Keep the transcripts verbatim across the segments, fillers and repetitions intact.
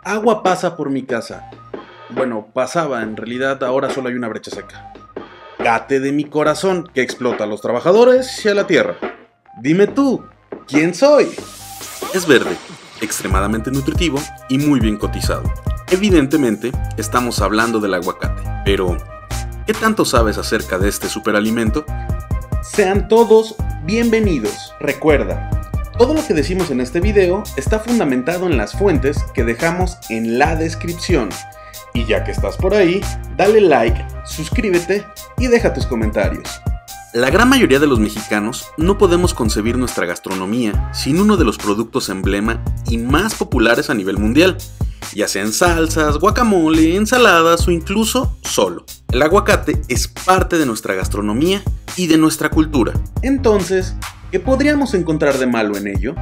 Agua pasa por mi casa. Bueno, pasaba, en realidad ahora solo hay una brecha seca. Gate de mi corazón que explota a los trabajadores y a la tierra. Dime tú, ¿quién soy? Es verde, extremadamente nutritivo y muy bien cotizado. Evidentemente, estamos hablando del aguacate, pero ¿qué tanto sabes acerca de este superalimento? Sean todos bienvenidos. Recuerda, todo lo que decimos en este video está fundamentado en las fuentes que dejamos en la descripción. Y ya que estás por ahí, dale like, suscríbete y deja tus comentarios. La gran mayoría de los mexicanos no podemos concebir nuestra gastronomía sin uno de los productos emblema y más populares a nivel mundial, ya sea en salsas, guacamole, ensaladas o incluso solo. El aguacate es parte de nuestra gastronomía y de nuestra cultura. Entonces, ¿qué podríamos encontrar de malo en ello?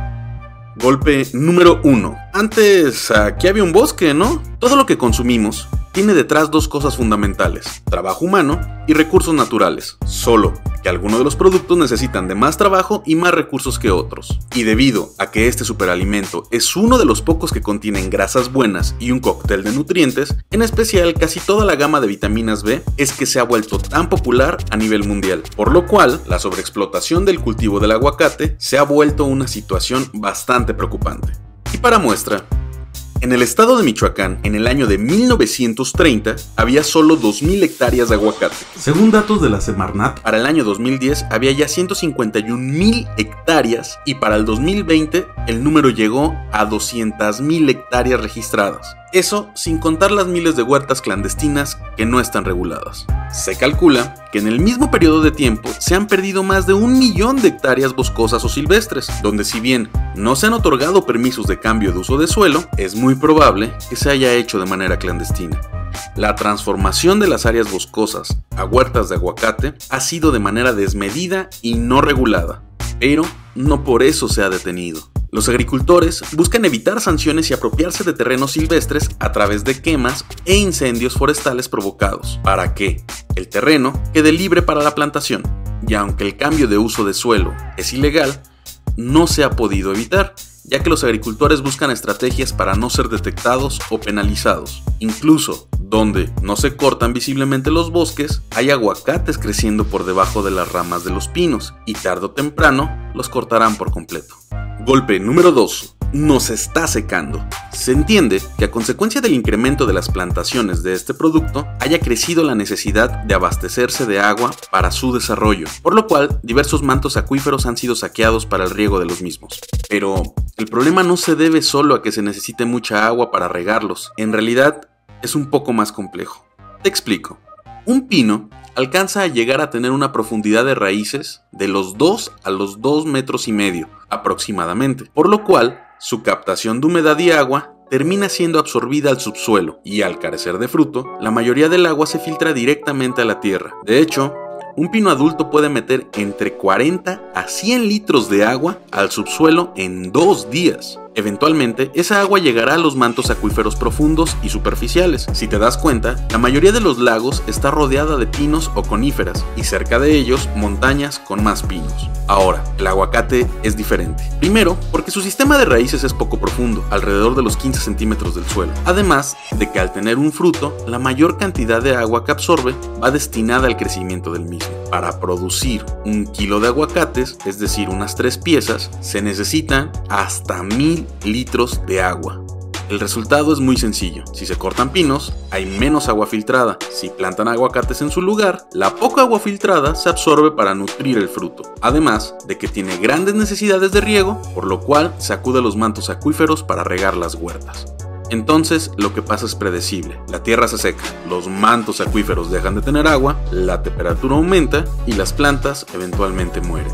Golpe número uno. Antes, aquí había un bosque, ¿no? Todo lo que consumimos tiene detrás dos cosas fundamentales: trabajo humano y recursos naturales. Solo que algunos de los productos necesitan de más trabajo y más recursos que otros. Y debido a que este superalimento es uno de los pocos que contienen grasas buenas y un cóctel de nutrientes, en especial casi toda la gama de vitaminas B, es que se ha vuelto tan popular a nivel mundial, por lo cual la sobreexplotación del cultivo del aguacate se ha vuelto una situación bastante preocupante. Y para muestra, en el estado de Michoacán, en el año de mil novecientos treinta, había solo dos mil hectáreas de aguacate. Según datos de la Semarnat, para el año dos mil diez había ya ciento cincuenta y un mil hectáreas y para el dos mil veinte el número llegó a doscientas mil hectáreas registradas. Eso sin contar las miles de huertas clandestinas que no están reguladas. Se calcula que en el mismo periodo de tiempo se han perdido más de un millón de hectáreas boscosas o silvestres, donde si bien no se han otorgado permisos de cambio de uso de suelo, es muy probable que se haya hecho de manera clandestina. La transformación de las áreas boscosas a huertas de aguacate ha sido de manera desmedida y no regulada, pero no por eso se ha detenido. Los agricultores buscan evitar sanciones y apropiarse de terrenos silvestres a través de quemas e incendios forestales provocados, para que el terreno quede libre para la plantación. Y aunque el cambio de uso de suelo es ilegal, no se ha podido evitar, ya que los agricultores buscan estrategias para no ser detectados o penalizados. Incluso donde no se cortan visiblemente los bosques, hay aguacates creciendo por debajo de las ramas de los pinos y tarde o temprano los cortarán por completo. Golpe número dos. Nos está secando. Se entiende que a consecuencia del incremento de las plantaciones de este producto, haya crecido la necesidad de abastecerse de agua para su desarrollo, por lo cual diversos mantos acuíferos han sido saqueados para el riego de los mismos. Pero el problema no se debe solo a que se necesite mucha agua para regarlos, en realidad es un poco más complejo. Te explico. Un pino alcanza a llegar a tener una profundidad de raíces de los dos a los dos metros y medio aproximadamente, por lo cual su captación de humedad y agua termina siendo absorbida al subsuelo y al carecer de fruto, la mayoría del agua se filtra directamente a la tierra. De hecho, un pino adulto puede meter entre cuarenta a cien litros de agua al subsuelo en dos días. Eventualmente, esa agua llegará a los mantos acuíferos profundos y superficiales. Si te das cuenta, la mayoría de los lagos está rodeada de pinos o coníferas, y cerca de ellos, montañas con más pinos. Ahora, el aguacate es diferente. Primero, porque su sistema de raíces es poco profundo, alrededor de los quince centímetros del suelo. Además de que al tener un fruto, la mayor cantidad de agua que absorbe va destinada al crecimiento del mismo. Para producir un kilo de aguacates, es decir, unas tres piezas, se necesitan hasta mil litros de agua. El resultado es muy sencillo. Si se cortan pinos, hay menos agua filtrada. Si plantan aguacates en su lugar, la poca agua filtrada se absorbe para nutrir el fruto. Además de que tiene grandes necesidades de riego, por lo cual se acude a los mantos acuíferos para regar las huertas. Entonces, lo que pasa es predecible. La tierra se seca, los mantos acuíferos dejan de tener agua, la temperatura aumenta y las plantas eventualmente mueren.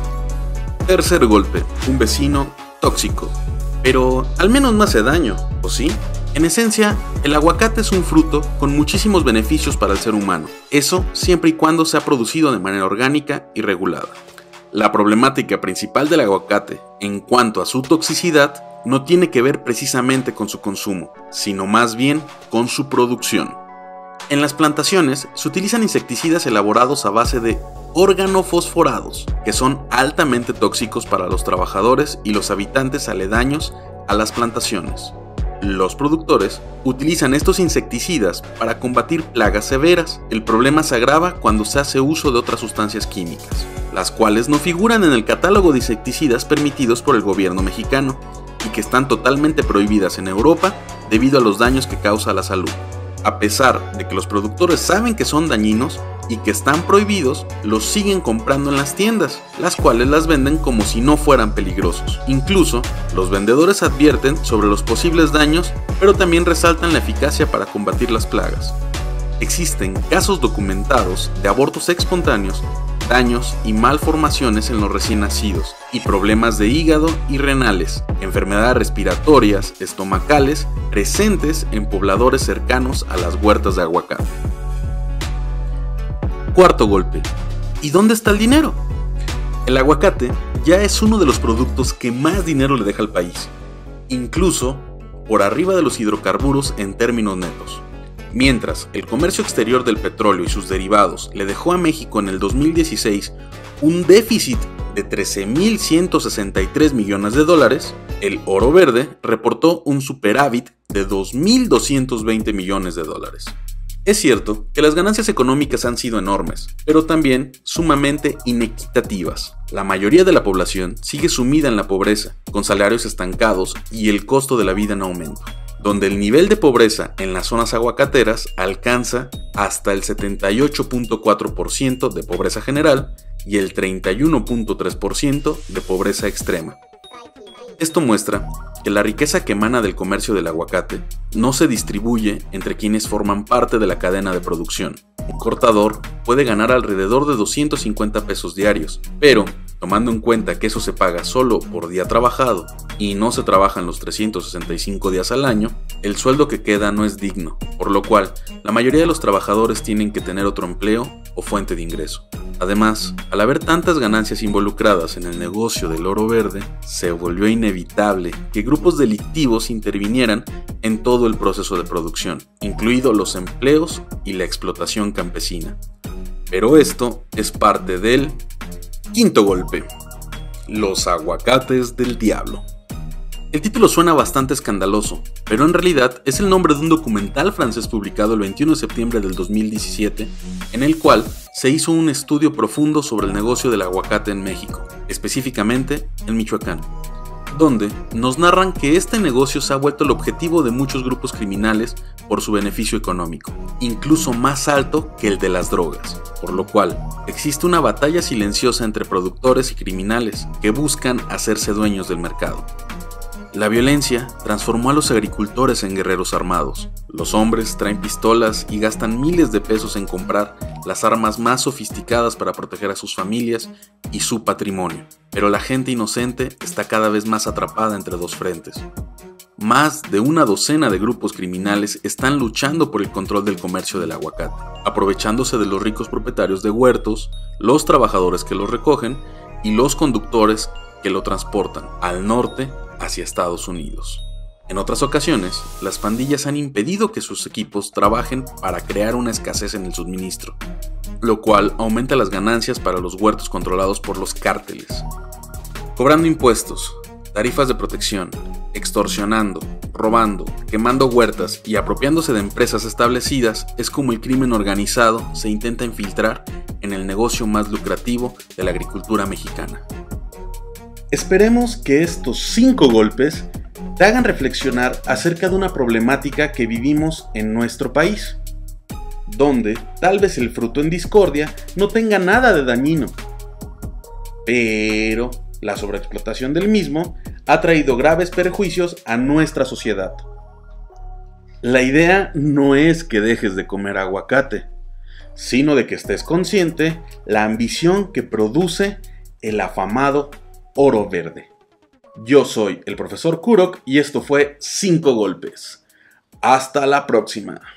Tercer golpe, un vecino tóxico. Pero al menos no hace daño, ¿o sí? En esencia, el aguacate es un fruto con muchísimos beneficios para el ser humano. Eso siempre y cuando sea producido de manera orgánica y regulada. La problemática principal del aguacate, en cuanto a su toxicidad, no tiene que ver precisamente con su consumo, sino más bien con su producción. En las plantaciones se utilizan insecticidas elaborados a base de organofosforados, que son altamente tóxicos para los trabajadores y los habitantes aledaños a las plantaciones. Los productores utilizan estos insecticidas para combatir plagas severas. El problema se agrava cuando se hace uso de otras sustancias químicas, las cuales no figuran en el catálogo de insecticidas permitidos por el gobierno mexicano y que están totalmente prohibidas en Europa debido a los daños que causa a la salud. A pesar de que los productores saben que son dañinos y que están prohibidos, los siguen comprando en las tiendas, las cuales las venden como si no fueran peligrosos. Incluso, los vendedores advierten sobre los posibles daños, pero también resaltan la eficacia para combatir las plagas. Existen casos documentados de abortos espontáneos, daños y malformaciones en los recién nacidos, y problemas de hígado y renales, enfermedades respiratorias, estomacales, presentes en pobladores cercanos a las huertas de aguacate. Cuarto golpe. ¿Y dónde está el dinero? El aguacate ya es uno de los productos que más dinero le deja al país, incluso por arriba de los hidrocarburos en términos netos. Mientras el comercio exterior del petróleo y sus derivados le dejó a México en el dos mil dieciséis un déficit de trece mil ciento sesenta y tres millones de dólares, el oro verde reportó un superávit de dos mil doscientos veinte millones de dólares. Es cierto que las ganancias económicas han sido enormes, pero también sumamente inequitativas. La mayoría de la población sigue sumida en la pobreza, con salarios estancados y el costo de la vida en aumento, donde el nivel de pobreza en las zonas aguacateras alcanza hasta el setenta y ocho punto cuatro por ciento de pobreza general y el treinta y uno punto tres por ciento de pobreza extrema. Esto muestra que la riqueza que emana del comercio del aguacate no se distribuye entre quienes forman parte de la cadena de producción. Un cortador puede ganar alrededor de doscientos cincuenta pesos diarios, pero tomando en cuenta que eso se paga solo por día trabajado y no se trabajan los trescientos sesenta y cinco días al año, el sueldo que queda no es digno, por lo cual la mayoría de los trabajadores tienen que tener otro empleo o fuente de ingreso. Además, al haber tantas ganancias involucradas en el negocio del oro verde, se volvió inevitable que grupos delictivos intervinieran en todo el proceso de producción, incluidos los empleos y la explotación campesina. Pero esto es parte del quinto golpe: los aguacates del diablo. El título suena bastante escandaloso, pero en realidad es el nombre de un documental francés publicado el veintiuno de septiembre del dos mil diecisiete, en el cual se hizo un estudio profundo sobre el negocio del aguacate en México, específicamente en Michoacán, donde nos narran que este negocio se ha vuelto el objetivo de muchos grupos criminales por su beneficio económico, incluso más alto que el de las drogas, por lo cual existe una batalla silenciosa entre productores y criminales que buscan hacerse dueños del mercado. La violencia transformó a los agricultores en guerreros armados. Los hombres traen pistolas y gastan miles de pesos en comprar las armas más sofisticadas para proteger a sus familias y su patrimonio. Pero la gente inocente está cada vez más atrapada entre dos frentes. Más de una docena de grupos criminales están luchando por el control del comercio del aguacate, aprovechándose de los ricos propietarios de huertos, los trabajadores que los recogen y los conductores que lo transportan al norte hacia Estados Unidos. En otras ocasiones, las pandillas han impedido que sus equipos trabajen para crear una escasez en el suministro, lo cual aumenta las ganancias para los huertos controlados por los cárteles. Cobrando impuestos, tarifas de protección, extorsionando, robando, quemando huertas y apropiándose de empresas establecidas es como el crimen organizado se intenta infiltrar en el negocio más lucrativo de la agricultura mexicana. Esperemos que estos cinco golpes te hagan reflexionar acerca de una problemática que vivimos en nuestro país, donde tal vez el fruto en discordia no tenga nada de dañino, pero la sobreexplotación del mismo ha traído graves perjuicios a nuestra sociedad. La idea no es que dejes de comer aguacate, sino de que estés consciente la ambición que produce el afamado oro verde. Yo soy el profesor Kurok y esto fue cinco golpes. Hasta la próxima.